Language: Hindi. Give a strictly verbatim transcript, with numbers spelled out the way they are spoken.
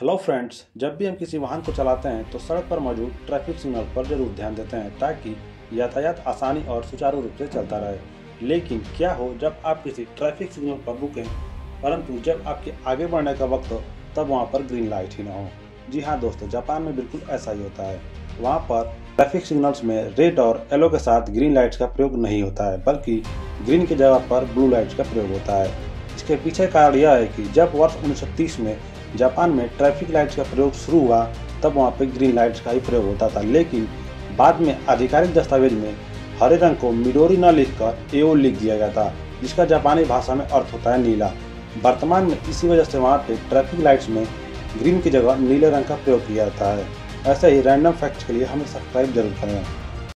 हेलो फ्रेंड्स, जब भी हम किसी वाहन को चलाते हैं तो सड़क पर मौजूद ट्रैफिक सिग्नल पर जरूर ध्यान देते हैं ताकि यातायात आसानी और सुचारू रूप से चलता रहे। लेकिन क्या हो जब आप किसी ट्रैफिक सिग्नल पर रुकें परंतु जब आपके आगे बढ़ने का वक्त हो तब वहां पर ग्रीन लाइट ही ना हो। जी हाँ दोस्तों, जापान में बिल्कुल ऐसा ही होता है। वहाँ पर ट्रैफिक सिग्नल्स में रेड और येलो के साथ ग्रीन लाइट्स का प्रयोग नहीं होता है, बल्कि ग्रीन की जगह पर ब्लू लाइट्स का प्रयोग होता है। इसके पीछे कारण यह है कि जब वर्ष उन्नीस सौ तीस में जापान में ट्रैफिक लाइट्स का प्रयोग शुरू हुआ तब वहाँ पे ग्रीन लाइट्स का ही प्रयोग होता था, लेकिन बाद में आधिकारिक दस्तावेज में हरे रंग को मिडोरी न लिखकर एओ लिख दिया गया था, जिसका जापानी भाषा में अर्थ होता है नीला। वर्तमान में इसी वजह से वहाँ पे ट्रैफिक लाइट्स में ग्रीन की जगह नीले रंग का प्रयोग किया जाता है। ऐसे ही रैंडम फैक्ट्स के लिए हमें सब्सक्राइब जरूर करें।